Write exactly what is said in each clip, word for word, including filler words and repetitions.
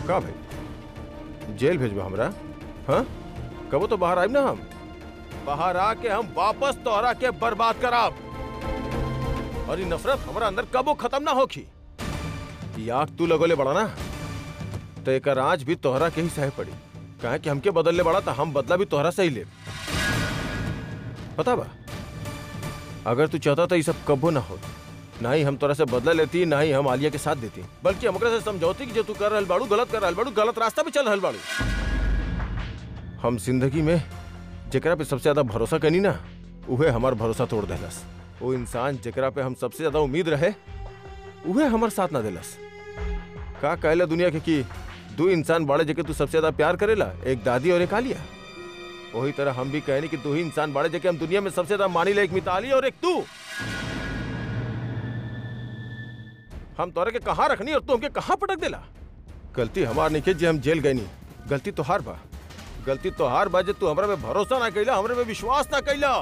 का भाई जेल भेजबा हमरा? हाँ कबो तो बाहर आइब ना, हम बाहर आके हम वापस तोहरा के बर्बाद कराब और ये नफरत हमारा अंदर कबो खत्म ना होखी। ये आग तू लगोले बड़ा ना तो एक आज भी तोहरा के ही सह पड़ी। कहे कि हमके बदलने बड़ा तो हम बदला भी तोहरा से ही ले। पता बा अगर तू चाहता तो ये सब कबो ना हो, ना ही हम तोरा से बदला लेती, ना ही हम आलिया के साथ देती, बल्कि हम से समझौती कि जो तू कर रहल बाड़ू गलत कर रहल बाड़ू, गलत रास्ता पे चल रहल बाड़ू। हम जिंदगी में जेकरा पे सबसे ज्यादा भरोसा कनी ना उहे हमार भरोसा तोड़ देलस। वो इंसान जेकरा पे हम सबसे ज्यादा उम्मीद रहे उहे हमार साथ ना देलस। का कहला दुनिया के कि दो इंसान बाड़े जेके तू सबसे ज्यादा प्यार करेला, एक दादी और एक आलिया। वही तरह हम भी कहनी कि दो ही इंसान बाड़े जेके हम दुनिया में सबसे ज्यादा मानी ले, एक मिताली और एक तू। हम तोरे के कहाँ रखनी और तू हमके कहाँ पटक देला। गलती हमार नहीं के जे हम जेल गए नहीं, गलती तोहार बा। गलती तोहार बा जे तू हमरा में भरोसा ना कैला, हमरे में विश्वास ना कैला,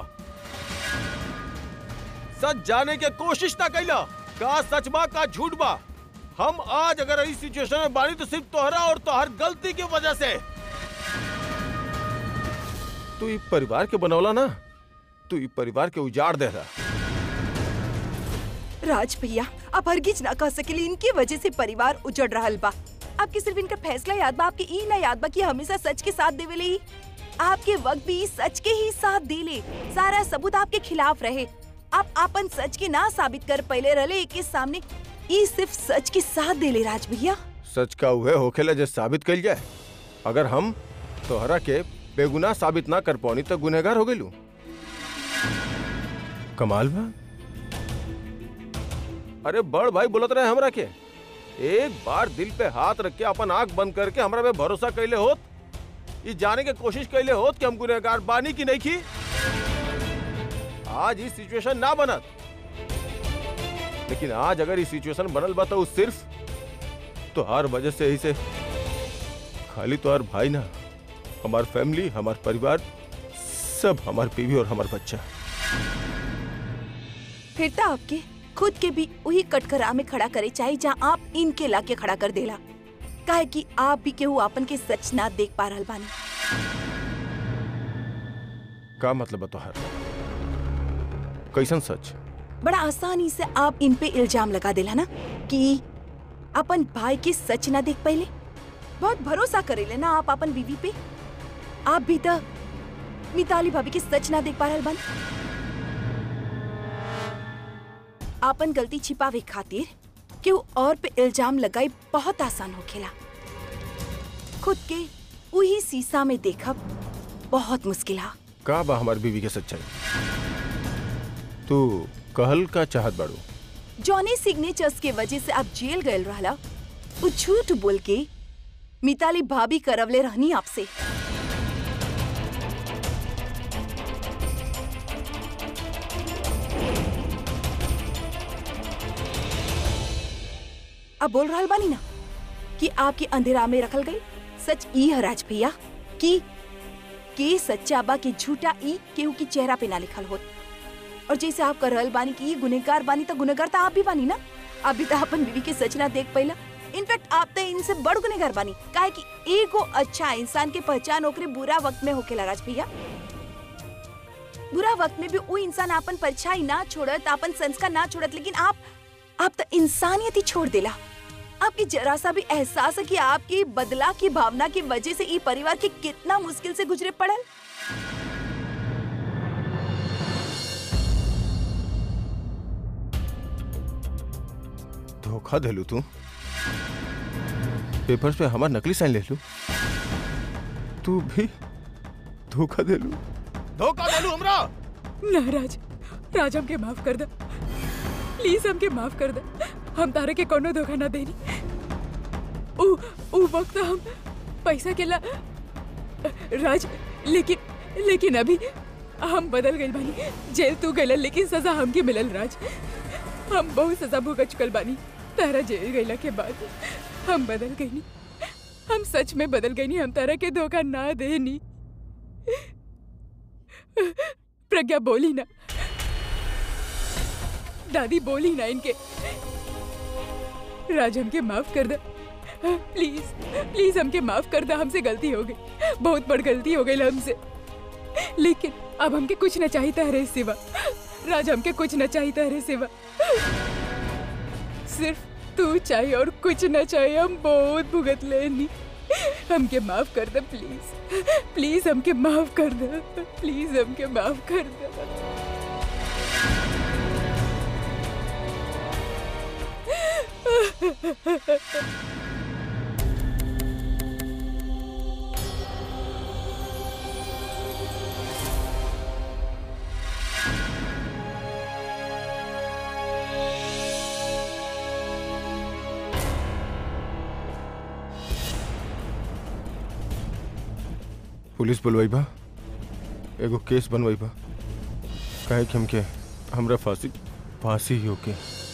सच जाने के कोशिश ना कैला। का सच बा का झूठ बा। हम आज अगर इस सिचुएशन में बानी तो सिर्फ तोहरा और तोहर गलती की वजह से। तू ये परिवार के बनौला ना, तू ये परिवार के उजाड़ दे रहा। राज भैया आप हरगिज ना कह सकेली इनकी वजह से परिवार उजड़ रहल बा। आपके सिर्फ इनका फैसला याद बा, आपके ई ना याद बा कि हमेशा सच के साथ देवेले। आपके वक्त भी सच के ही साथ देले। सारा सबूत आपके खिलाफ रहे। आप अपन सच के ना साबित कर पहले रहले के सामने, ई सिर्फ सच के साथ देले। राज भैया सच का उहे होखेला जे साबित कइल जाए। अगर हम तोहरा के बेगुनाह साबित ना कर पानी तो गुनहगार हो गइलू। कमाल बा। अरे बड़ भाई बोलत रहे हमरा के, एक बार दिल पे हाथ रख के अपन आंख बंद करके हमरा पे भरोसा कैले होत, ये जाने के कोशिश कैले होत कि हम गुनहगार बानी की नहीं की, आज ये सिचुएशन ना बनत। लेकिन आज अगर ये सिचुएशन बनल बा तो सिर्फ तो हर वजह से ही से खाली तो हर भाई ना, हमार फैमिली, हमार परिवार, सब हमार बीवी और हमार बच्चा। फिर तो आपके खुद के भी वही कटघरा में खड़ा करे चाहिए जहाँ आप इनके लाके खड़ा कर देला। काहे कि आप भी केहू आपन के सच ना देख पा रहल बानी। का मतलब तोहार? कैसन सच? बड़ा आसानी से आप इन पे इल्जाम लगा देला ना कि अपन भाई के सच ना देख पहले। बहुत भरोसा करेले ना आप अपन बीवी पे। आप भी तो मिताली भाभी के सच ना देख पा रहल बानी। आपन गलती छिपावे खातिर केहू और पे इल्जाम लगाई बहुत आसान होखेला। खुद के वही शीशा में देखब बहुत मुश्किल है। का बा हमार बीवी के सच्चाई? तू कहल का चाहत बाड़ू? जॉनी सिग्नेचर्स के वजह से आप जेल गए रहला, वो झूठ बोल के मिताली भाभी करवले रहनी आपसे। अब बोल रहा बानी ना कि आपकी अंधेरा में रखल गई। सच ई है राज भैया कि के सच्चा बा के झूठा ई केहू की चेहरा पे ना लिखल होत। और जैसे आप कर रहल बानी कि गुनहगार बानी तो गुनहगार तो आप भी बानी ना। आप भी तो अपन बीवी के सच ना देख पहला। इनफैक्ट आप तो इनसे बड़ गुनहगार बानी। काहे कि एगो अच्छा इंसान के पहचान ओकरे बुरा वक्त में होखेला राज भैया। बुरा वक्त में भी वो इंसान अपन परछाई ना छोड़त, अपन संस्कार ना छोड़त, लेकिन आप आप तो इंसानियत ही छोड़ देला। आपकी जरा सा भी एहसास है कि आपकी बदला की भावना की वजह से ये परिवार के कितना मुश्किल से गुजरे पड़ल। धोखा देलू तू। पेपर्स पे हमार नकली साइन ले लू। तू भी धोखा देलू। धोखा देलू हमरा। ना राज, राज हमके माफ कर दे प्लीज, हमके माफ कर दे। हम तारे के कोनो धोखा ना देनी। उ उ वक्त हम पैसा के ला राज, लेकिन लेकिन अभी हम बदल गइल बानी। जेल तू गइल लेकिन सजा हमके मिलल राज। हम बहुत सजा भुगत चुकल बानी। तारा जेल गइला के बाद हम बदल गइनी। हम सच में बदल गइनी। हम तारा के धोखा ना देनी। प्रज्ञा बोली ना, दादी बोली ना इनके। राज हमके माफ कर दे। प्लीज प्लीज हमके माफ कर दा, हमसे गलती हो गई, बहुत बड़ गलती हो गई हमसे। लेकिन अब हमके कुछ न चाहिए तारे सिवा, राज हमके कुछ न चाहिए तारे सिवा, सिर्फ तू चाहिए और कुछ न चाहिए। हम बहुत भुगत लेनी, हमके माफ कर दे प्लीज, प्लीज हमके माफ कर दे, प्लीज हमके माफ कर दे। पुलिस बुलवाई बा, एगो केस बनवाई बा, काहे कि हमके हमरा फांसी फांसी ही होके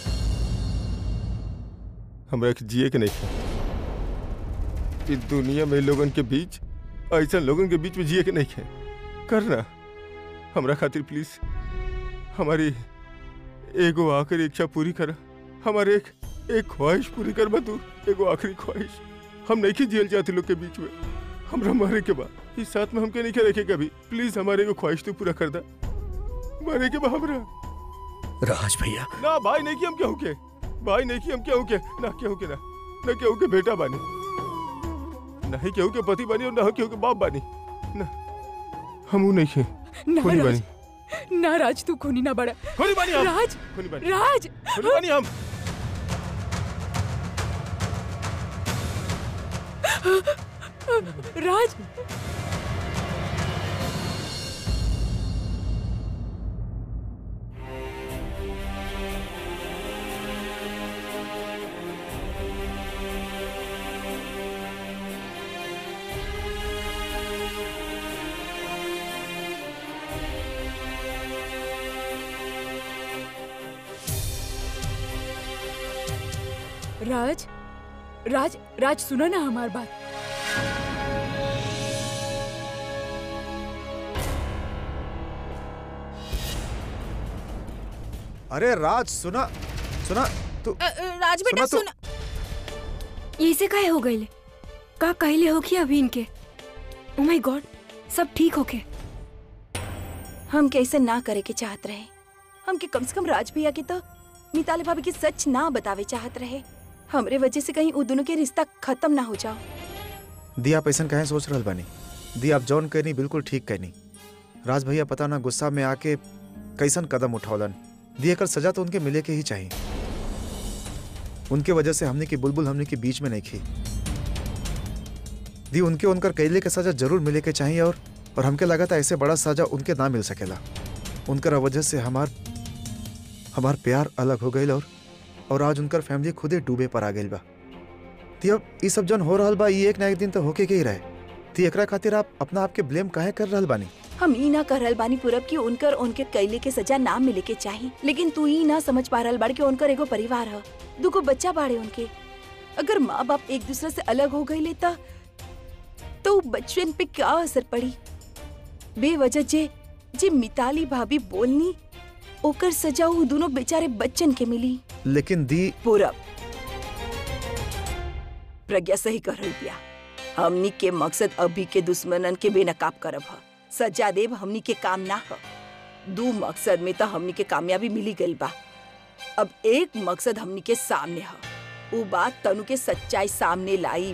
हमरा के जिए के नहीं थे। इस दुनिया में लोगन के बीच, ऐसा लोगन के बीच में जिए के नहीं है। करना हमरा खातिर प्लीज, हमारी एगो आखिरी इच्छा पूरी कर, हमारे एक एक ख्वाहिश पूरी कर बा तू, एगो आखिरी ख्वाहिश। हम नहीं की जेल जाते लोग के बीच में, हमरा मारे के बाद इस साथ में हमके नहीं रखे कभी, प्लीज हमारे एगो ख्वाहिश तू पूरा कर दा, मारे के बाद हमरा। राज भैया ना भाई नहीं की हम क्या के, भाई नहीं की हम क्या के, ना क्या के, ना ना क्या के बेटा बानी, नहीं क्या के पति बानी और ना क्या के बाप बानी, ना हम नहीं के खूनी बानी। ना राज तू खूनी ना बड़ा, खूनी बानी हम, राज खूनी बानी, राज खूनी बानी हम। राज राज राज राज सुनो ना हमारी बात। अरे राज सुना सुना तू अ, अ, राज बेटा सुना सुन, ऐसे काहे हो गईले? का कहले हो कि अभी इनके? ओ माय गॉड, सब ठीक होके? हम कैसे ना करे के चाहत रहे, हम के कम से कम राज भैया की तो मिताली भाभी की सच ना बतावे चाहत रहे, हमरे वजह से कहीं वो दोनों के रिश्ता खत्म ना हो जाओ। दी आप ऐसा कहे सोच रहल बानी? दी आप जौन कहनी बिल्कुल ठीक कहनी। राज भैया पता ना गुस्सा में आके कैसन कदम उठौलन, दी एकर सजा तो उनके मिले के ही चाहिए। उनके वजह से हमने की बुलबुल हमने के बीच में नहीं खी दी, उनके उनकर कैले के सजा जरूर मिले के चाहिए। और और हमके लगा था ऐसे बड़ा सजा उनके ना मिल सकेला, उनकर वजह से हमार हमार प्यार अलग हो गई और और आज उनकर फैमिली खुदे डूबे पर आ गई बा। ती अब ये सब जन हो रहा बा, ये एक ना एक दिन तो होके के ही रहे। ती एकरा खातिर आप अपना आपके ब्लेम काहे कर रहल बानी? हम ई ना कर रहल बानी पूरब की उनकर उनके कैले के सजा ना मिले के चाहिए, लेकिन तू ई ना समझ पा रहल बाड़ कि उनकर एगो परिवार है, दुगो बच्चा बाड़े उनके। अगर माँ बाप एक दूसरे से अलग हो गई लेता तो बच्चन पे क्या असर पड़ी? बेवजह जे जे मिताली भाभी बोलनी ओकर सजा वो दोनों बेचारे बच्चन के मिली। लेकिन दी पूरब, प्रज्ञा सही कर रही बिया, हमनी के मकसद अभी के दुश्मनन के बेनकाब करब है, सजा देव हमनी के काम ना है। दो मकसद में तो हमनी के कामयाबी मिली गई बा, अब एक मकसद हमनी के सामने है, वो बात तनु के सच्चाई सामने लाई।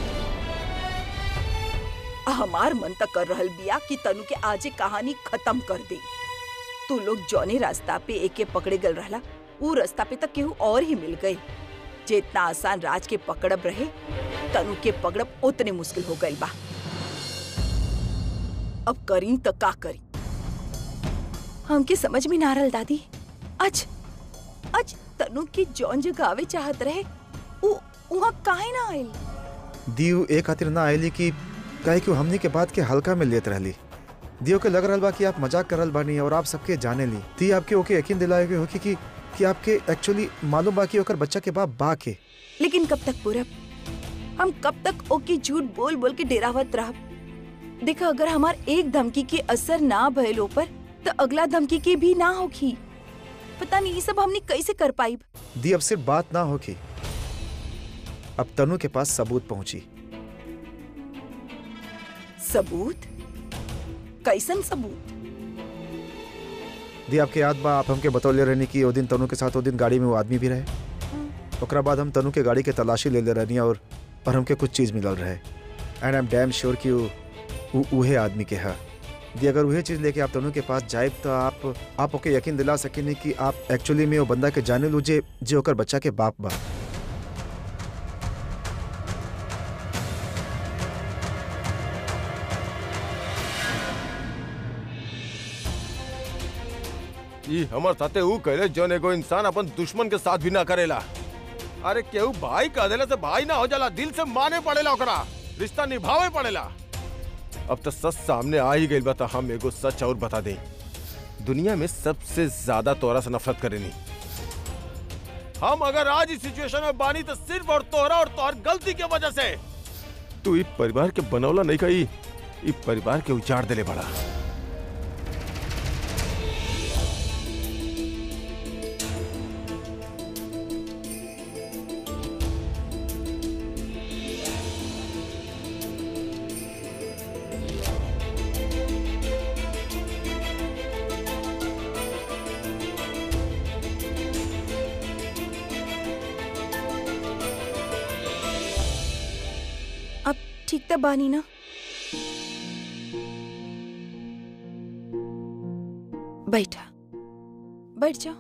हमार मन तक कर रहल बिया कि तनु के आजे कहानी खत्म कर दे। तू लोग जौने रास्ता पे एके पकड़े गल रहला, वो रास्ता पे तक केहू और ही मिल गई। जितना आसान राज के पकड़ब रहे, तनु के पकड़ब उतने मुश्किल हो गई बा। अब करी तो का करी, हमके समझ में ना रहल दादी। आज आज तनु की जौन जगह आवे चाहत रहे, वो वहाँ काहे ना आयल? दी एक खातिर ना आयली कि काहे कि हमनी के बात के हल्का में लेत रहली। दियो के लग रहल बा कि आप मजाक करल बानी और आप सबके जाने ली। दी आपके ओके यकीन दिलाए हुए होकी कि कि आपके एक्चुअली मालूम बा कि ओकर बच्चा के बाप बा के। लेकिन कब तक पूरब, हम कब तक ओके झूठ बोल बोल के डेरावत रहब? देखा, अगर हमार एक धमकी के असर ना भइल ऊपर तो अगला धमकी के भी ना होगी। पता नहीं ये सब हमने कैसे कर पाई। दी अब सिर्फ बात ना होगी, अब तनु के पास सबूत पहुंची। सबूत? कैसन सबूत? दी आपके याद बा आप हमके बतौले रहनी कि वो दिन तनु के साथ वो दिन गाड़ी में वो आदमी भी रहे। ओकरा बाद हम तनु के गाड़ी के तलाशी ले ले रहनी और और हमके कुछ चीज मिलल रहे and I am damn sure कि वो उहे आदमी के है। दी अगर वही चीज लेके आप तनु के पास जाए तो आप आप ओके यकीन दिला सकेनी कि आप एक्चुअली में वो बंदा के जाने लू जे जे ओकर बच्चा के बाप बा। ई हमर साथे ऊ कहले जौन एगो इंसान अपन दुश्मन के साथ भी ना करेला। अरे केहू भाई कह देला से भाई ना हो जाला, दिल से माने पड़ेला, ओकरा रिश्ता निभावे पड़ेला। अब तो सच सामने आ ही गइल बा तो हम एगो सच और बता दें, दुनिया में सबसे ज्यादा तोरा से नफरत करेनी हम। अगर आज इस सिचुएशन में बानी तो सिर्फ और तोरा और तोहर गलती के वजह से। तू ई परिवार के बनौला नहीं कही, ई परिवार के उजाड़ देले बड़ा। ठीक तो बानी ना? बैठा बैठ जाओ।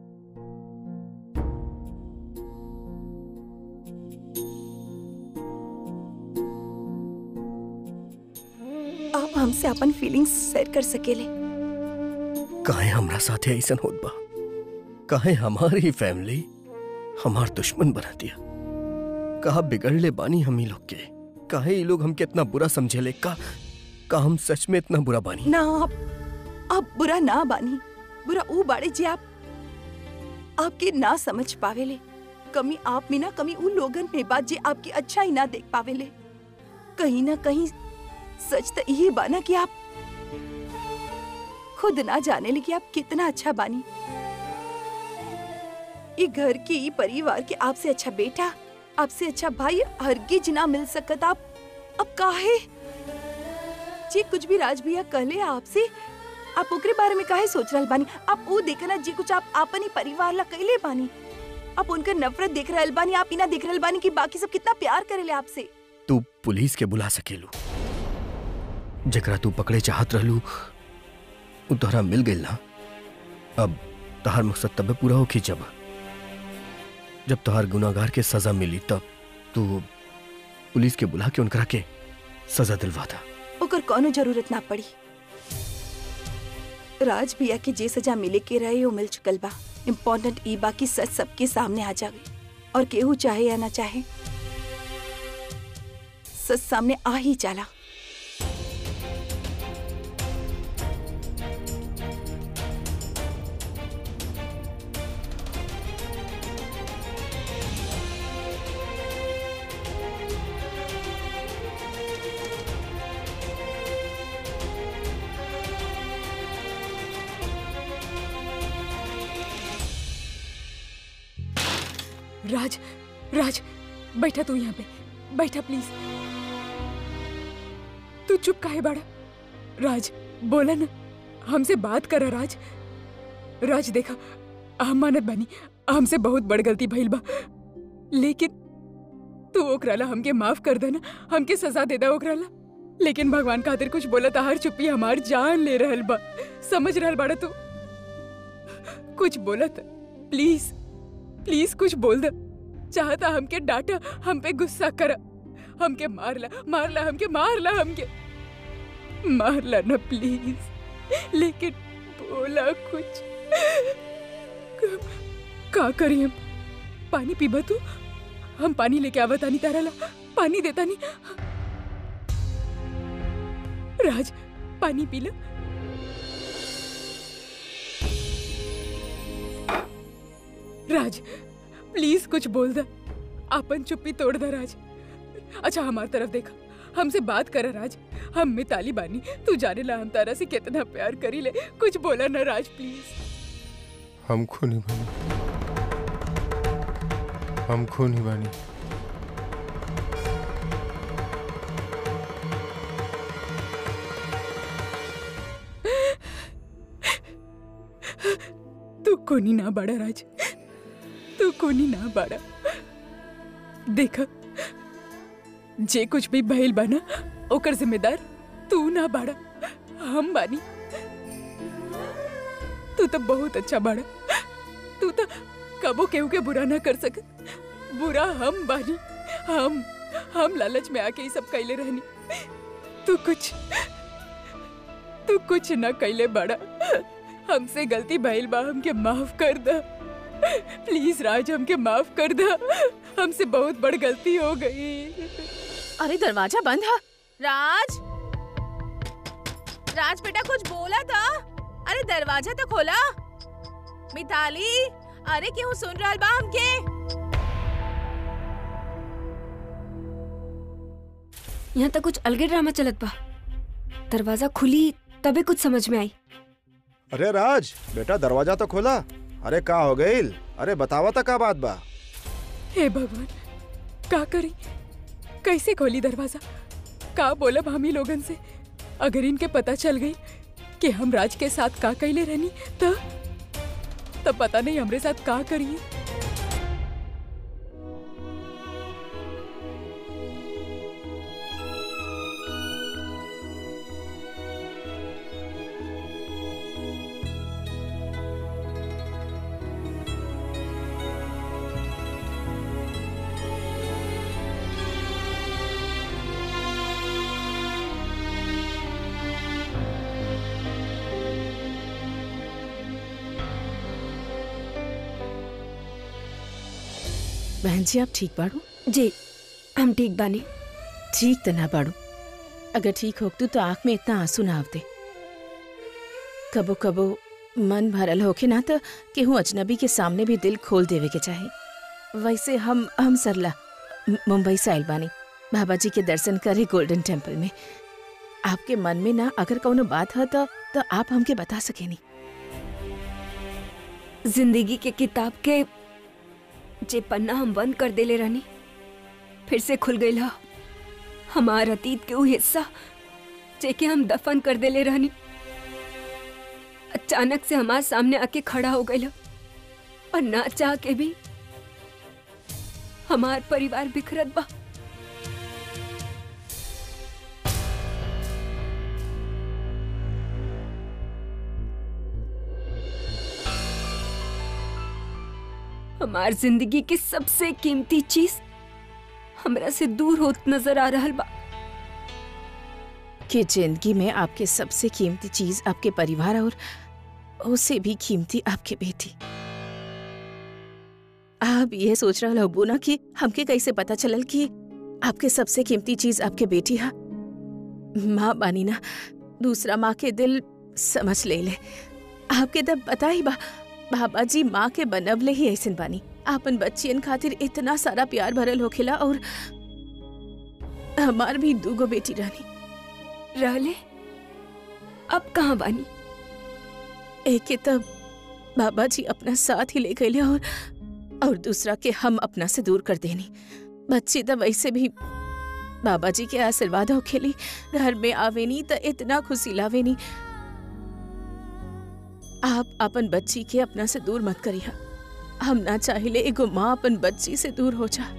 आप हमसे अपन फीलिंग्स शेयर कर सकेले। काहे हमरा साथे ऐसन होत बा? काहे हमारी फैमिली हमार दुश्मन बना दिया? कहा बिगड़ले बानी हम ही लोग के? काहे ये लोग हमके इतना बुरा समझेले? का का हम सच में इतना बुरा बानी? ना आप, आप बुरा ना बानी। बुरा ऊ बाड़े जे आप आपके ना समझ पावेले। कमी आप में ना कमी ऊ लोगन में बात जे आपकी अच्छा ही ना देख पावेले। कहीं ना कहीं सच तो यही बाना कि आप खुद ना जाने ले कि आप कितना अच्छा बानी। ये घर की ये परिवार के आपसे अच्छा बेटा, आपसे अच्छा भाई हरगिज ना मिल सकत। आप अब काहे जी कुछ भी राज भैया कहले आपसे, आप ओकरे बारे में काहे सोच रहल बानी? आप वो देखना जी कुछ आप अपनी परिवार ला कहले बानी। आप उनका नफरत देख रहल बानी, आप इना देख रहल बानी कि बाकी सब कितना प्यार करेले आपसे। तू पुलिस के बुला सकेलू, जकरा तू पकड़े चाहत रहलू उ तोहरा मिल गइल ना। अब तोहार मकसद तब पूरा होखी जब जब तोहार गुनाहगार के सजा मिली। तब तू पुलिस के बुला के उनकरा के सजा दिलवा दा। ओकर कोनो जरूरत ना पड़ी। राज भैया के जे सजा मिले के रहे वो मिल चुकल बा। इम्पोर्टेंट ई बा कि सच सबके सामने आ जावे और केहू चाहे या ना चाहे सच सामने आ ही जाला। राज, राज, बैठा तू यहाँ पे, बैठा प्लीज। तू चुप काहे बाड़ा? राज बोला ना, हमसे बात करा राज। राज देखा, हम मानत बानी हमसे बहुत बड़ गलती भइल बा, लेकिन तू ओकराला हमके माफ कर देना, हमके सजा दे दा ओकराला। लेकिन भगवान खातिर कुछ बोला था, हर चुप्पी हमार जान ले रहल बा। समझ रहल बाड़ा तू? कुछ बोला था, प्लीज प्लीज कुछ बोल दे। चाहता हमके डांटा, हम पे गुस्सा करा, हमके मारला मारला हमके मारला हमके मारला ना प्लीज। लेकिन बोला कुछ। का करी हम? पानी पीबा तू? हम पानी लेके आवत आनी तारा ला, पानी देता नहीं। राज पानी पी ला। राज प्लीज कुछ बोल दा, आपन चुप्पी तोड़ दा राज। अच्छा हमार तरफ देखा, हमसे बात करा राज। हम मिताली बानी, तू जाने ला हम तारा से कितना प्यार करी ले। कुछ बोला ना राज प्लीज। हम खूनी बानी, हम खूनी बानी। कोनी ना बाड़ा राज, तू कोनी ना बाड़ा। देखा, जे कुछ भी भइल बा ना ओकर जिम्मेदार तू ना बाड़ा, हम बानी। तू तो बहुत अच्छा बाड़ा, तू तो कबो केहू के बुरा ना कर सक। बुरा हम बानी, हम हम लालच में आके ही सब कैले रहनी। तू कुछ तू कुछ ना कैले बाड़ा, हमसे गलती भइल बा, हमके माफ कर दा प्लीज राज, हमके माफ कर दा, हमसे बहुत बड़ गलती हो गई। अरे दरवाजा बंद है। राज, राज बेटा कुछ बोला था? अरे दरवाजा तो खोला। मिताली, अरे क्यों सुन रहा बा हमके? यहाँ तक कुछ अलगे ड्रामा चलत बा। दरवाजा खुली तबे कुछ समझ में आई। अरे राज बेटा दरवाजा तो खोला। अरे का हो गई? अरे बतावा था का बात बा? हे भगवान, का करी, कैसे खोली दरवाजा? का बोलब हम ही लोगन से? अगर इनके पता चल गई कि हम राज के साथ का कैले रहनी तो तब पता नहीं हमरे साथ का करिए। बहन जी आप ठीक बाड़ू? जी हम ठीक बानी। ठीक तो ना बाड़ू, अगर ठीक होतू तो आँख में इतना आंसू ना आवते। कबो कबो मन भरल होके ना तो केहू अजनबी के सामने भी दिल खोल देवे के चाहे। वैसे हम हम सरला मुंबई से आइल बानी बाबा जी के दर्शन करे गोल्डन टेम्पल में। आपके मन में ना अगर कौनो बात है तो, तो आप हमके बता सकेनी। जिंदगी के किताब के जे पन्ना हम बंद कर देले रहनी फिर से खुल गई हा। हमार अतीत के वो हिस्सा जेके हम दफन कर देले रहनी अचानक से हमारे सामने आके खड़ा हो गई और ना चाह के भी हमार परिवार बिखरत बा। हमार जिंदगी की सबसे कीमती चीज हमरा से दूर होत नजर आ रहल बा। कि जिंदगी में आपके सबसे कीमती चीज आपके परिवार और उससे भी कीमती आपके बेटी। आप ये सोच रहे हो ना कि हमके कैसे पता चलल कि आपके सबसे कीमती चीज आपके बेटी है? माँ बानी ना, दूसरा माँ के दिल समझ ले ले। आपके तब पता ही बा बाबा जी माँ के बनवले ही ऐसन बानी। आपन बच्चियन खातिर इतना सारा प्यार भरल होखेला और हमार भी दूगो बेटी रहनी। रहले अब कहाँ बानी? एक के तब बाबा जी अपना साथ ही ले गए और और दूसरा के हम अपना से दूर कर देनी। बच्ची तब वैसे भी बाबा जी के आशीर्वाद होखेली, घर में आवेनी तो इतना खुशी लावेनी। आप अपन बच्ची के अपना से दूर मत करिया। हम ना चाहिले एगो माँ अपन बच्ची से दूर हो जा।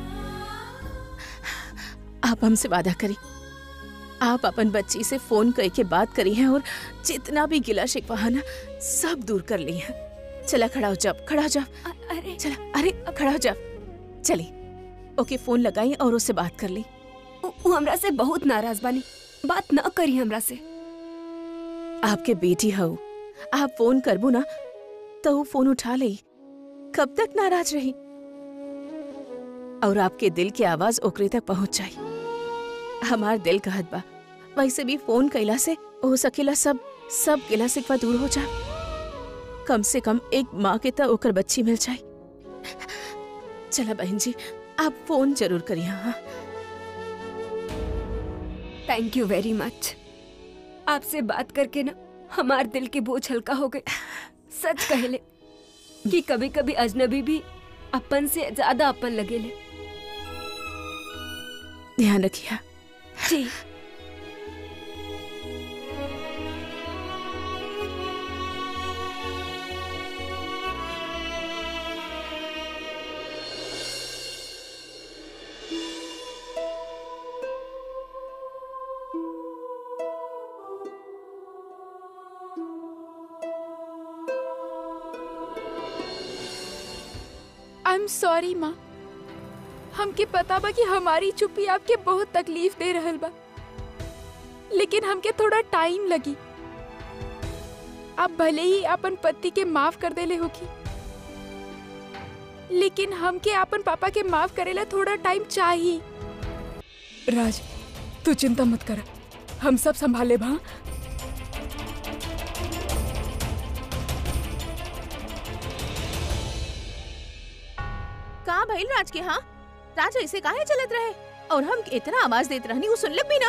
आप हमसे वादा करी, आप अपन बच्ची से फोन करके बात करी हैं और जितना भी गिला शिकवा है ना सब दूर कर ली है। चला खड़ा हो जाओ, खड़ा हो जाओ। अरे चला, अरे खड़ा हो जाओ। चली ओके फोन लगाई और उससे बात कर ली। वो हमरा से बहुत नाराज बानी, बात ना करी हमरा से। आपके बेटी हो, आप फोन करबू ना तो वो फोन उठा ले। कब तक नाराज रही? और आपके दिल की आवाज ओकरे तक पहुंच जाई। हमार दिल कहत बा वैसे भी फोन कैला से हो सकेला सब सब गिला शिकवा दूर हो जा। कम से कम एक माँ के तो ओकर बच्ची मिल जाए। चला बहन जी आप फोन जरूर करिए। हाँ थैंक यू वेरी मच। आपसे बात करके ना हमार दिल के बोझ हल्का हो गए। सच कहले कि कभी कभी अजनबी भी अपन से ज्यादा अपन लगेले। ध्यान रखिए। जी एम सॉरी माँ। हमके पता बा कि हमारी चुप्पी आपके बहुत तकलीफ दे रहल बा, लेकिन हमके थोड़ा टाइम लगी। आप भले ही अपन पति के माफ कर देले होगी, लेकिन हमके अपन पापा के माफ करेला थोड़ा टाइम चाहिए। राज, तू चिंता मत कर, हम सब संभाले भा। कहाँ भइल राज के? हाँ राज ऐसे काहे चलत रहे और हम इतना आवाज देत रहनी वो सुनलक भी ना।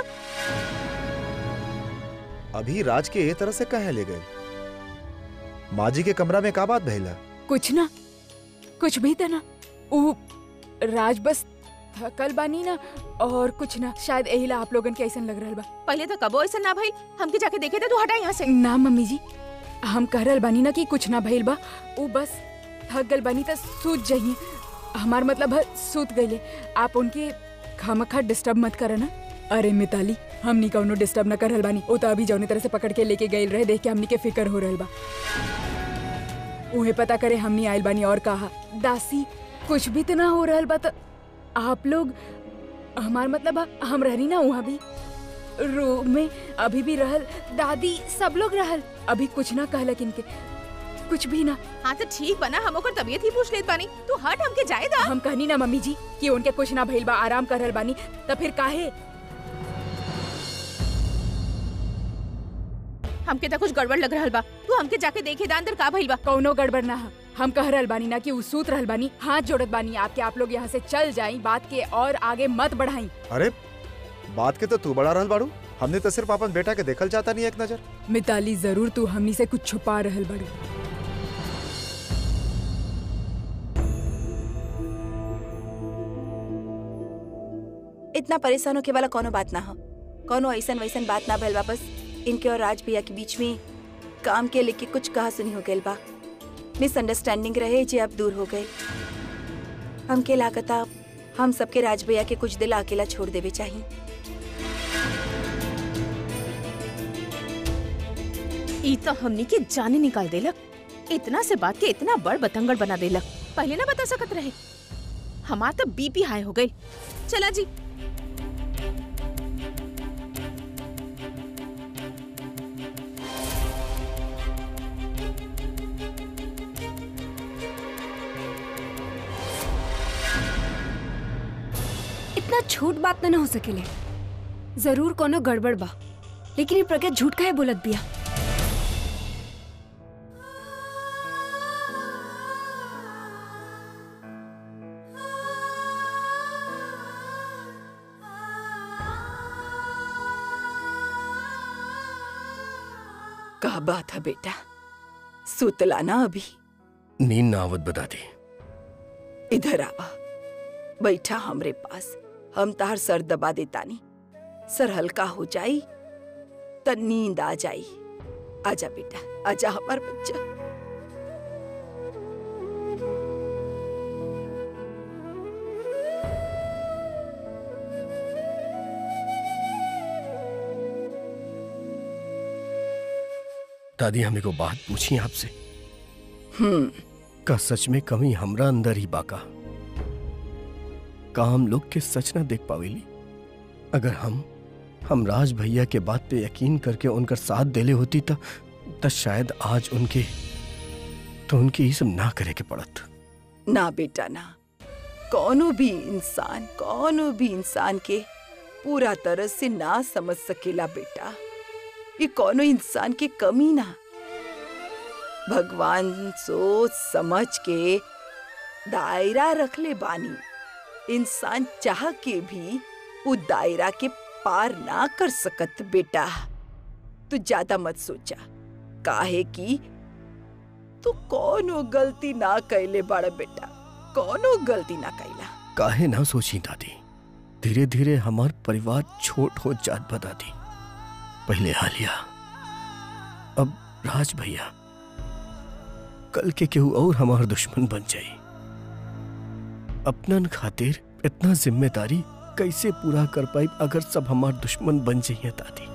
अभी राज के ए तरह से कहे ले गए? माँ जी के कमरा में का बात भइला? कुछ ना, कुछ भी था ना। उ राज बस थकल बानी ना और कुछ ना, शायद एहिला आप लोगन के ऐसन लग रहल बा। पहले तो कबो ऐसा ना भइल, हमके जाके देखे थे। तू हटा यहाँ से। ना मम्मी जी, हम कह रहल बानी ना कि कुछ ना भइल बा। उ बस थक गल बानी त सूत जाइए। हमार मतलब है सूत गईले। आप उनके खामखा डिस्टर्ब मत करे ना। अरे मिताली, हमनी कौनो डिस्टर्ब न कर रहल बानी। ओ तो अभी जौने तरह से पकड़ के लेके गईल रहे, देख के हमनी के फिक्र हो रहल बा। उहे पता करे हमनी आइल बानी। और कहा दासी कुछ भी तो ना हो रहल बा। तो आप लोग, हमार मतलब है, हम रहनी ना वहाँ भी रूम में, अभी भी रहल दादी सब लोग रहल। अभी कुछ ना कहलक इनके, कुछ भी ना। हाँ तो ठीक बना, हम ओकर तबीयत ही पूछ लेत बानी। तू हट, हमके जाए दा। हम कहनी ना मम्मी जी कि उनके कुछ ना भइल बा, आराम कर रहल बानी। तब फिर काहे? हमके तो कुछ गड़बड़ लग रहल बा। तू हमके जाके देखे दा अंदर का भइल बा। कौनो गड़बड़ ना है। हम कह रहल बानी ना कि उ सूत रहल बानी। हाथ जोड़त बानी आपके, आप लोग यहाँ से चल जाई, बात के और आगे मत बढ़ाई। अरे बात के तो तू बढ़ा रहल बाड़ू, हमने तो सिर्फ अपन बेटा के देखल चाहता नहीं एक नजर। मिताली जरूर तू हमनी से कुछ छुपा रहल बड़ी। इतना परेशान होके वाला कोनो बात ना हो। कोनो ऐसन वैसन बात ना भइल बा। बस इनके और राज भैया के बीच में काम के लेके कुछ कहा सुनी हो गइल बा। मिसअंडरस्टैंडिंग रहे जे अब दूर हो गए। हमके लागता हम सबके राज भैया के कुछ दिल अकेला छोड़ देवे चाहिए। ई तो हमनी के जाने निकाल देलक। इतना से बात के इतना बड़ बतंगड़ बना देलक। पहले ना बता सकत रहे। हमार तो बीपी हाई हो गई। चला जी। इतना छोट बात ना हो सकेले। जरूर कोनो गड़बड़ बा, लेकिन ये प्रज्ञा झूठ काहे बोलत बिया? का बात है बेटा, सुतला ना अभी? नींद ना आवत बता दी। इधर आवा, बैठा हमरे पास। हम तार सर दबा देतानी, सर हल्का हो जाई त नींद आ जाई। आजा बेटा, आजा हमार बच्चा। दादी, हमें को बात पूछी आपसे। हम्म का सच में कमी हमरा अंदर ही बाका? का हम लोग के सच ना देख पावेली? अगर हम हम राज भैया के बात पे यकीन करके उनका साथ देले होती त त शायद आज उनके तो उनके ये सब ना करे के पड़त। ना बेटा ना, कौनो भी इंसान कौनो भी इंसान के पूरा तरह से ना समझ सकेला बेटा। ये कौनो इंसान के कमी ना, भगवान सोच समझ के दायरा रखले बानी। इंसान चाह के भी वो दायरा के पार ना कर सकत बेटा। तू ज्यादा मत सोचा, काहे कि तू कोनो गलती ना कैले बड़ा बेटा, कोनो गलती ना कैला। काहे ना सोची दादी, धीरे धीरे हमार परिवार छोट हो जात बा दादी। पहले आलिया, अब राज भैया, कल के केहू और हमार दुश्मन बन जाई। अपनन खातिर इतना जिम्मेदारी कैसे पूरा कर पाई अगर सब हमार दुश्मन बन जाइए दादी?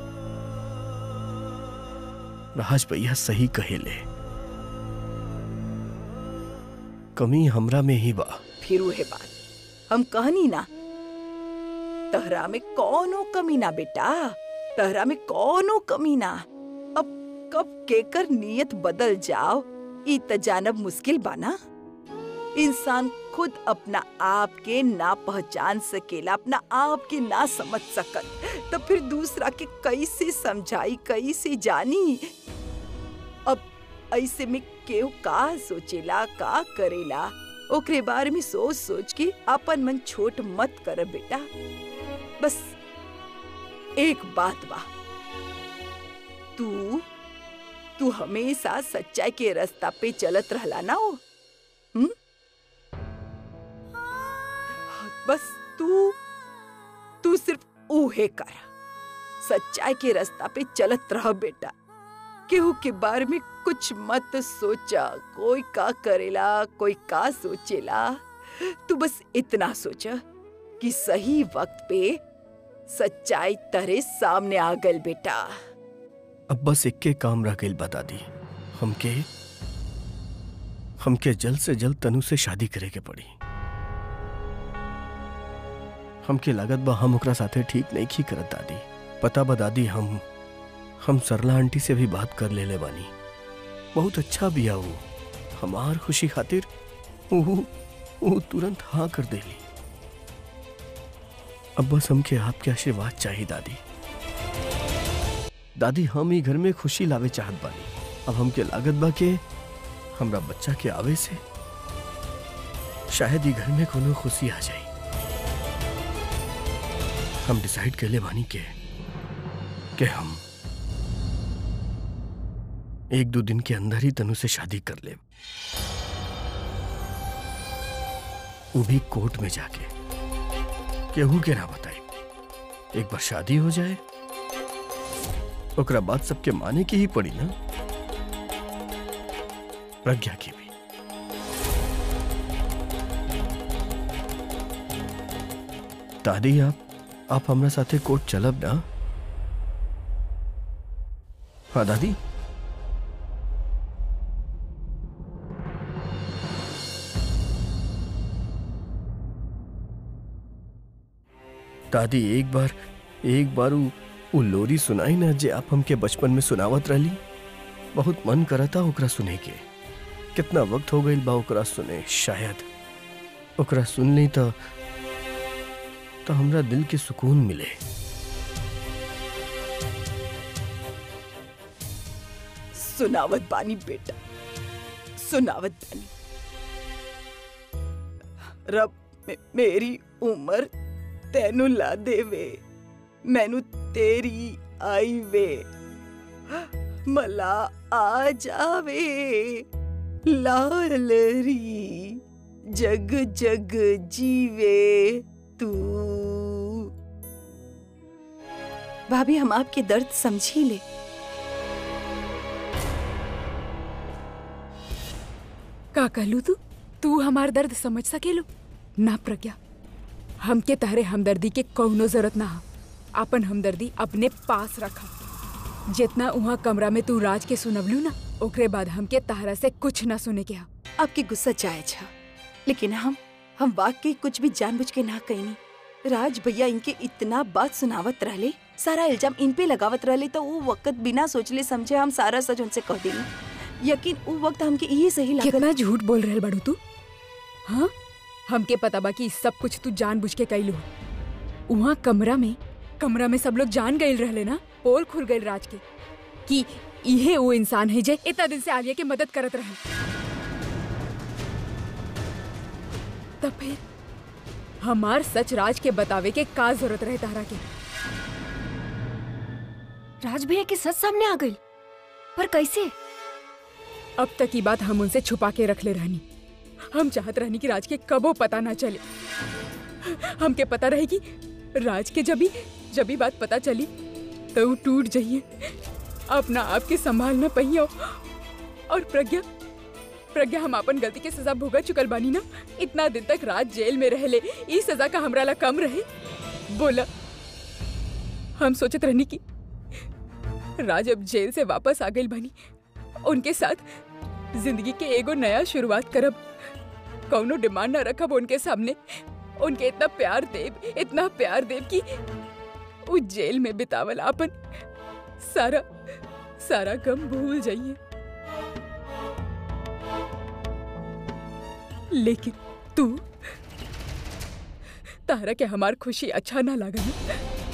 राज भैया सही कहेले, कमी हमरा में ही बा। फिर उहे बात हम कहनी ना, तहरा में कौनो कमी ना बेटा, तहरा में कौनो कमी ना। अब कब केकर नियत बदल जाओ ई त जानब मुश्किल बाना। इंसान खुद अपना आप के ना पहचान सकेला, अपना आप के ना समझ सकत, तो फिर दूसरा के कैसे समझाई, कैसे जानी। अब ऐसे में केहू का सोचेला, का करेला, ओकरे बारे में सोच सोच के अपन मन छोट मत कर बेटा। बस एक बात बा, तू तू हमेशा सच्चाई के रास्ता पे चलत रहला ना हो। हुँ? बस तू तू सिर्फ ऊहे कर, सच्चाई के रास्ता पे चलत रह बेटा। केहू के बारे में कुछ मत सोचा, कोई का करेला, कोई का सोचेला। तू बस इतना सोचा कि सही वक्त पे सच्चाई तेरे सामने आ गई बेटा। अब बस इक्के काम रह गई बता दी, हमके हमके जल्द से जल्द तनु से शादी करे के पड़ी। हमके लागत बा हम ओकरा साथे ठीक नहीं की करत दादी। पता बा दादी, हम हम सरला आंटी से भी बात कर ले ले बानी, बहुत अच्छा बिया वो। हमार खुशी खातिर वो वो तुरंत हाँ कर देली। अब बस हमके आपके आशीर्वाद चाहिए दादी। दादी हम ही घर में खुशी लावे चाहत बानी। अब हमके लागत बा के हमरा बच्चा के आवे से शायद ही घर में कोनो खुशी आ जाए। हम डिसाइड कर ले बानी के कि हम एक दो दिन के अंदर ही तनु से शादी कर ले, वो भी कोर्ट में जाके, केहू के ना बताई। एक बार शादी हो जाए ओकरा बाद सबके माने की ही पड़ी ना, प्रज्ञा की भी। दादी आप आप हमरा साथे कोर्ट चलब ना? हाँ दादी। दादी एक बार एक बार उ, उ लोरी सुनाई ना जे आप हमके बचपन में सुनावत रहली। बहुत मन करता ओकरा सुने के। कितना वक्त हो गई बा ओकरा सुने। शायद ओकरा सुन ली तो तो हमरा दिल के सुकून मिले। सुनावत बानी बेटा, सुनावत बानी। रब मे, मेरी उम्र तेनू ला देवे, मैनू तेरी आई वे, मला आ जावे लालरी, जग जग जीवे तू। भाभी हम आपके दर्द समझी ले। का कहलू तू तू हमार दर्द समझ सकेलू ना प्रज्ञा। हमके तहरे हमदर्दी के कौनो जरूरत ना हो। अपन हमदर्दी अपने पास रखा। जितना उहाँ कमरा में तू राज के सुनवलू ना, ओकरे बाद हमके तहरा से कुछ ना सुने के हा। आपकी गुस्सा जायज है, लेकिन हम हम वाकई कुछ भी जानबूझ के ना कहनी। राज भैया इनके इतना बात सुनावत रहले, सारा इल्जाम इन पे लगावत रहले, तो वो वक्त बिना सोचले समझे हम सारा सच उनसे कह देनी। यकीन वो वक्त हमके ये सही लागल। कितना झूठ बोल रहल बड़ू तू। हाँ, हमके पता बा कि सब कुछ तू जानबूझ के कैलू। उहाँ कमरा में कमरा में सब लोग जान गए रहले ना, पोल खुल गए राज के कि इहे वो इंसान है जे इतना दिन से आलिया के मदद करत रहे। तब फिर हमार सच राज के बतावे के का जरूरत रहे तारा के? राज भैया के सच सामने आ गई, पर कैसे? अब तक की बात हम उनसे छुपा के रख ले रहनी। हम चाहत रहनी कि राज के कबो पता ना चले। हमके पता रहे कि राज के जब भी जब भी बात पता चली तो वो टूट जाइए, अपना आप के संभाल न पहियो। और प्रज्ञा प्रज्ञा हम अपन गलती के सजा भुगत चुकल बानी ना। इतना दिन तक राज जेल में रह ले, इस सजा का हमरा ला कम रहे? बोला, हम सोचत रहनी कि राज अब जेल से वापस आ गई बानी, उनके साथ जिंदगी के एगो नया शुरुआत करब। कौनो डिमांड न रखब उनके सामने। उनके इतना प्यार देव, इतना प्यार देव कि वो जेल में बितावल अपन सारा सारा गम भूल जाइए। लेकिन तू तारा के हमार खुशी अच्छा ना लगा ना?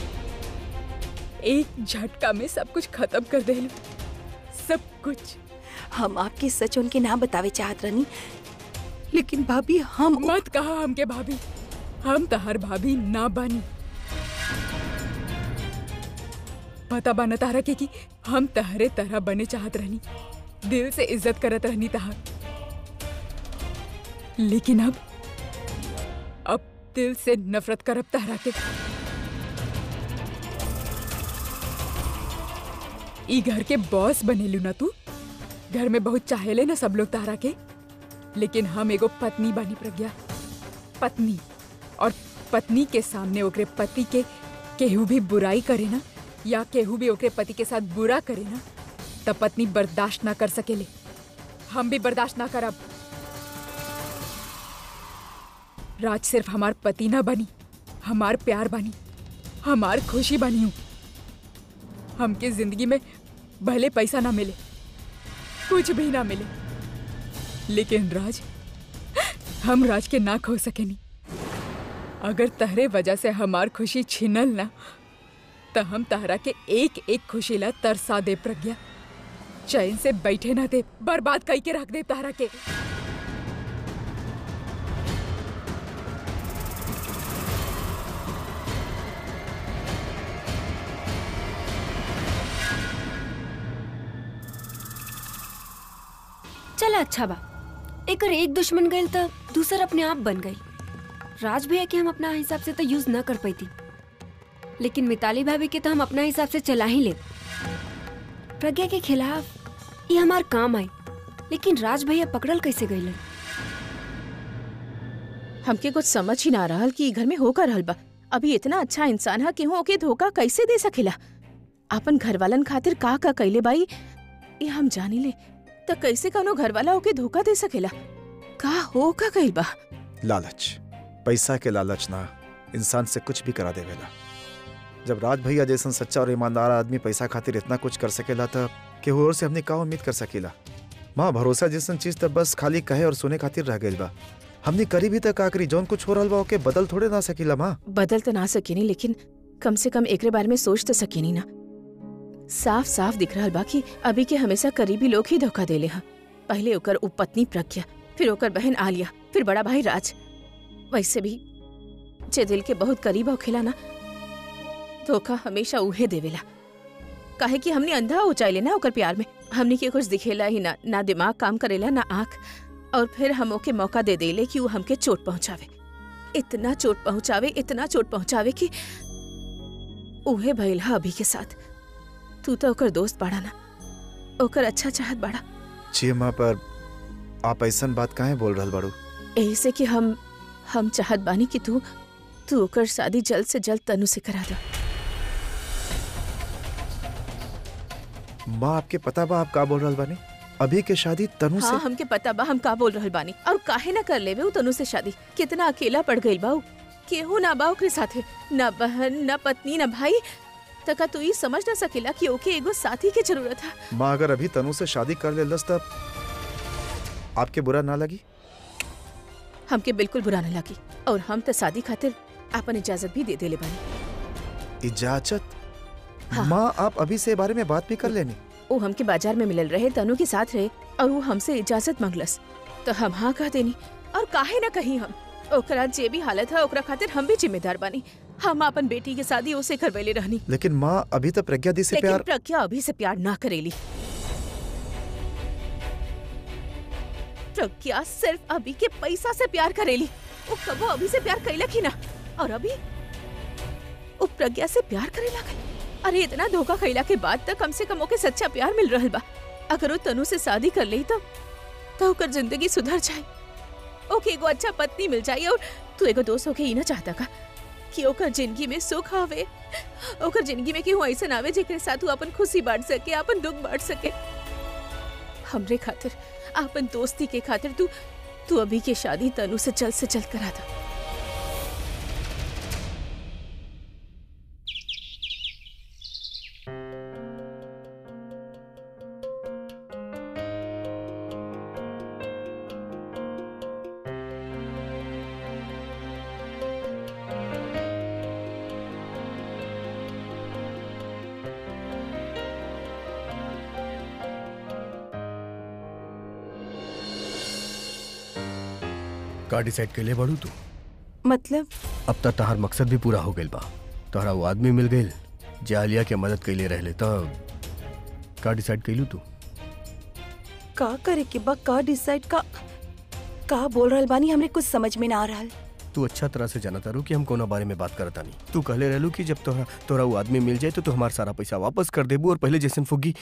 एक झटका में सब कुछ खत्म कर दे, सब कुछ। हम आपके सच उनके नाम बतावे चाहत रहनी, लेकिन भाभी हम मत कहा हमके भाभी, हम तहार भाभी ना बानी। पता बाना तारा के कि हम तहरे तरह बने चाहत रहनी, दिल से इज्जत करत रहनी तहार। लेकिन अब अब दिल से नफरत करब तहरा के। ई घर के बॉस बनेलू ना तू, घर में बहुत चाहेले ना सब लोग तारा के, लेकिन हम एगो पत्नी बानी प्रज्ञा, पत्नी। और पत्नी के सामने ओकरे पति के केहू भी बुराई करे ना, या केहू भी ओकरे पति के साथ बुरा करे ना, तब पत्नी बर्दाश्त ना कर सकेले। हम भी बर्दाश्त ना करब। राज सिर्फ हमार पति ना बनी, हमार प्यार बनी, हमार खुशी बनी हूँ। हमके जिंदगी में भले पैसा ना मिले, कुछ भी ना मिले, लेकिन राज, हम राज के ना खो सके नहीं। अगर तहरे वजह से हमार खुशी छिनल ना, तो हम तहरा के एक एक खुशी ला तरसा दे प्रज्ञा, चैन से बैठे ना दे, बर्बाद कई के रख दे तहरा के। चला अच्छा बा, एकर एक दुश्मन गइल तो दूसर अपने आप बन गई। राज भैया के हम अपना हिसाब से तो यूज ना कर पाती, लेकिन मिताली भाभी के तो हम अपना हिसाब से चला ही ले। प्रज्ञा के खिलाफ ये हमार काम आए, लेकिन राज भैया पकड़ल कैसे गइल? हमके कुछ समझ ही ना रहल कि घर में होकर रहल बा। अभी इतना अच्छा इंसान है कि ओके धोखा कैसे दे सकेला? अपन घर वालन खातिर का का कैले बाई ये हम जानी ले, तो कैसे कौनो घर वाला ओके धोखा दे सकेला? का हो का कइल बा? लालच, पैसा के लालच ना इंसान से कुछ भी करा देवेला। जब राज भैया जैसन सच्चा और ईमानदार आदमी पैसा खातिर इतना कुछ कर सकेला, तो केहू और से हमने का उम्मीद कर सकेला? माँ, भरोसा जैसन चीज तो बस खाली कहे और सुने खातिर रह गइल बा। हमने करी भी तक आखिरी जौन कुछ हो रहल बा ओके बदल थोड़े ना सकीला माँ। बदल तो ना सकेनी, लेकिन कम से कम एकरे बारे में सोच तो सकेनी ना। साफ साफ दिख रहा बा कि अभी के हमेशा करीबी लोग ही धोखा देले हैं। पहले ओकर उपपत्नी प्रज्ञा, फिर ओकर बहन आलिया, फिर बड़ा भाई राज। वैसे भी जे दिल के बहुत करीब होखेला ना, धोखा हमेशा उहे देवेला। काहे कि हमने अंधा हो जाइले ना ओकर प्यार में। हमने के कुछ दिखेला ही ना, ना दिमाग काम करेला ना आँख, और फिर हम ओके मौका दे देले कि वो हमके चोट पहुंचावे। इतना चोट पहुंचावे, इतना चोट पहुंचावे कि उहे भइल हा अभी के साथ। तू तो ओकर दोस्त बाड़ा ना, ओकर अच्छा चाहत बाड़ा। जी माँ, पर आप ऐसन बात काहे बोल रहल बाड़ू? ऐसे कि हम हम चाहत बानी कि तू तू ओकर शादी जल्द से जल्द तनु से करा दो। माँ, आपके पता बा आप का बोल रहल बानी? अभी के शादी तनु हाँ, से? हमके पता बा हम का बोल रहल बानी। और काहे ना कर लेवे उ तनु से शादी? कितना अकेला पड़ गइल बा उ। केहू ना बा ओकरे साथे, ना बहन, ना पत्नी, ना भाई। तका तू ये समझ ना सकेला कि ओके एगो साथी की जरूरत है। माँ, अगर अभी तनु से शादी कर ले तब आपके बुरा ना लगी? हमके बिल्कुल बुरा न लगी, और हम तो शादी खातिर अपन इजाजत भी दे देले बानी। इजाजत? हाँ। माँ, आप अभी से बारे में बात भी कर लेनी। वो हमके बाजार में मिलल रहे, तनु के साथ रहे, और वो हमसे इजाजत मांगलस, तो हम हाँ कह देनी। और काहे ना कहीं हम ओकरा जे भी हालत है ओकरा खातिर हम भी जिम्मेदार बानी। हम अपन बेटी के शादी उसे करवैले रहनी। लेकिन माँ, अभी तो प्रज्ञा दी से लेकिन प्यार। प्रज्ञा अभी से प्यार ना करेली। प्रज्ञा सिर्फ अभी के पैसा से प्यार करेली। वो कबो अभी से प्यार कैलक ही ना, और अभी वो प्रज्ञा से प्यार करे लागल। अरे इतना धोखा खैला के बाद तक कम से कम ओके सच्चा प्यार मिल रहल बा। अगर वो तनु से शादी कर ली तो तो ओकर जिंदगी सुधर जाए, ओके एगो अच्छा पत्नी मिल जाए। और तू एगो दोस्त होके ही ना चाहता का कि ओकर जिंदगी में सुख आवे, ओकर जिंदगी में केहू ऐसा आवे जेकरे साथ तू अपन खुशी बांट सके, अपन दुख बांट सके। हमरे खातिर, अपन दोस्ती के खातिर तू तू अभी की शादी तनु से जल्द से जल्द करा दो। का डिसाइड के लिए बढ़ू तू? मतलब अब तक तहार मकसद भी पूरा हो गइल बा। तोहरा वो आदमी मिल गइल जे आलिया के मदद कैले रहले, तब का डिसाइड कैलू तू? का करे के बा, का डिसाइड, का का बोल रहल बानी, हमरे कुछ समझ में ना आ रहल। तू अच्छा तरह से जानता रू कि हम कोना बारे में बात करता नहीं। तू कहले रहलू कि जब तोहरा तोरा वो आदमी मिल जाए तो तू हमारा सारा पैसा वापस कर देबू और पहले जैसन फुगी।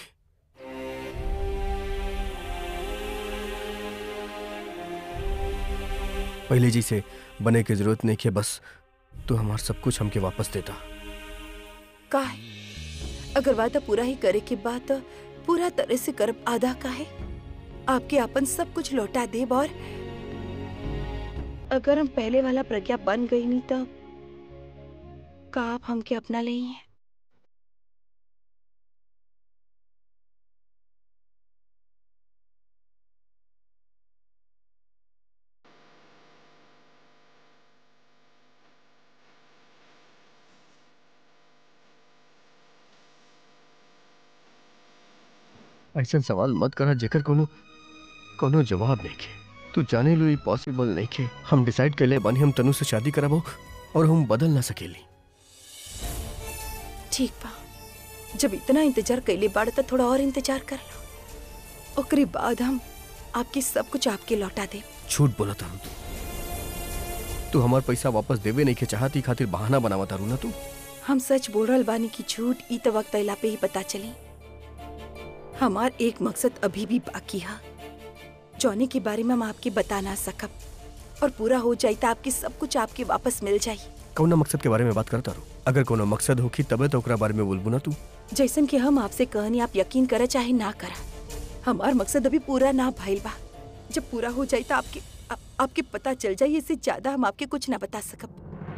पहले जैसे बने की जरूरत नहीं है, बस तू हमार सब कुछ हमके वापस देता। का है अगर वादा पूरा ही करे के बाद तो पूरा तरह से करब, आधा का है आपके अपन सब कुछ लौटा देब। और अगर हम पहले वाला प्रज्ञा बन गई नहीं तो का आप हमके अपना ले हैं? ऐसा सवाल मत करा जेकर कोनो कोनो जवाब नहीं के। तू जाने लो ये पॉसिबल नहीं के। हम डिसाइड कर ले बानी हम तनु से शादी कराबो और हम बदल ना सकेली। ठीक बा, जब इतना इंतजार कैले बाड़ तो थोड़ा और इंतजार कर लो, ओकरे बाद हम आपकी सब कुछ आपके लौटा दे। झूठ बोला तारू तू। तू हमार पैसा वापस देवे नहीं के चाहती, खातिर बहाना बनावा तारू ना तू। हम सच बोल रहल बानी की झूठ, ई तो वक्त अइला पे ही पता चली। हमार एक मकसद अभी भी बाकी है, जौने के बारे में हम आपके बता ना सकब, और पूरा हो जाए तो आपकी सब कुछ आपके वापस मिल जाए। कौन मकसद के बारे में बात करता रू? अगर कोनो मकसद होखी तबे तो ओकरा बारे में बोलबू ना तू। जैसन कि हम आपसे कहनी, आप यकीन करे चाहे ना करा, हमार मकसद अभी पूरा ना भइल बा। जब पूरा हो जाए तो आपके आ, आपके पता चल जाए। इससे ज्यादा हम आपके कुछ ना बता सकब।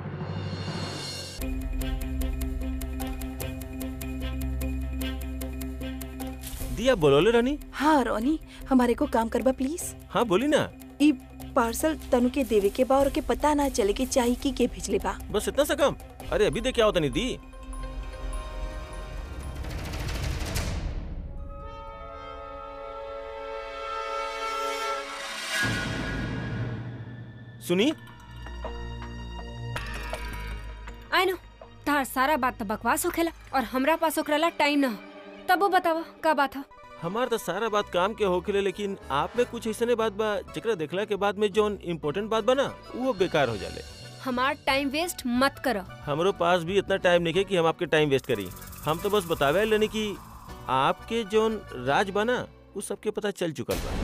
दिया बोलोले रानी। हाँ रोनी, हमारे को काम करबा प्लीज। हाँ बोली ना। ई पार्सल तनु के देवे के बा और के पता ना चले के चाहिए की के भेजले बा। बस इतना सा काम? अरे अभी देख क्या होता नहीं दी। सुनी, आई नो तार सारा बात तो बकवास होखेला और हमरा पास ओकरा टाइम ना हो। तब वो बतावा का बात है? हमार तो सारा बात काम के होखेले, लेकिन आप में कुछ ऐसे बात बा जकरा देखला के बाद में जोन इम्पोर्टेंट बात बना वो बेकार हो जाले। हमार टाइम वेस्ट मत करो। हमरो पास भी इतना टाइम नहीं है कि हम आपके टाइम वेस्ट करी। हम तो बस बतावे लेने की आपके जोन राज बना वो सबके पता चल चुकल बा।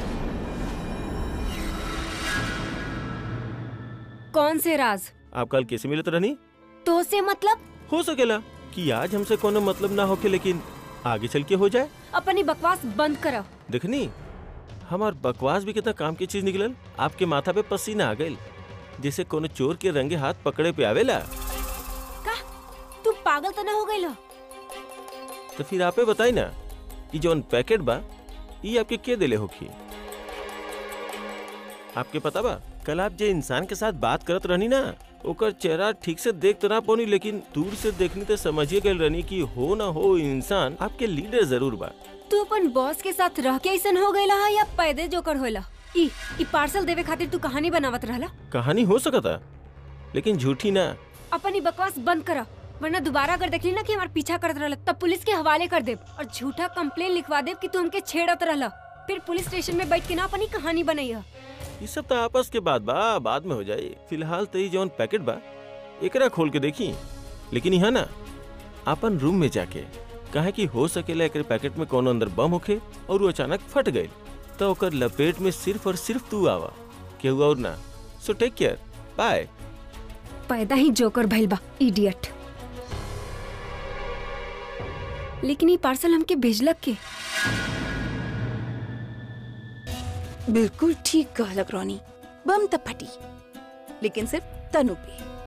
कौन से राज? आप कल कैसे मिले तो रहनी? तो से मतलब? हो सकेला कि आज हमसे कोनो मतलब ना होके, लेकिन आगे चल के हो जाए। अपनी बकवास बंद करो। देखनी हमार बकवास भी कितना काम की चीज निकलल। आपके माथा पे पसीना आ गइल, जैसे कोनो चोर के रंगे हाथ पकड़े पे आवेला। का तू पागल तो ना हो गइल? तो फिर आपे बताई ना कि जोन पैकेट बा ये आपके के देले होखी? आपके पता बा कल आप जे इंसान के साथ बात करत रहनी ना, ओकर चेहरा ठीक से देख तो ना पौनी, लेकिन दूर से देखनी तो समझिए गए रहनी कि हो ना हो इंसान आपके लीडर जरूर बा। तू अपन बॉस के साथ रह के ऐसा हो गइला या पैदे जोकर होइला? ई ई पार्सल देवे खातिर तू कहानी बनावत रहला? कहानी हो सकता लेकिन झूठी ना। अपनी बकवास बंद करा, वरना दोबारा अगर देखली ना कि हमार पीछा करत रहला तब पुलिस के हवाले कर देब और झूठा कंप्लेन लिखवा देब कि तू हमके छेड़त रहला। फिर पुलिस स्टेशन में बैठ के ना अपनी कहानी बनाइया। ये सब तो आपस के बाद बा, बाद में हो जाए। फिलहाल तो ये जौन पैकेट बा एकरा खोल के देखी, लेकिन यहाँ ना अपन रूम में जाके कहे कि हो सकेला एक पैकेट में कोनो अंदर बम होखे और वो अचानक फट गए तो ओकर लपेट में सिर्फ और सिर्फ तू आवा, केहू और ना। So take care, bye. पैदा ही जोकर भइल बा, इडियट। लेकिन ये पार्सल हमके भेजलक के? बिल्कुल ठीक कहलक रोनी, बम तब फटी, लेकिन सिर्फ तनु पे।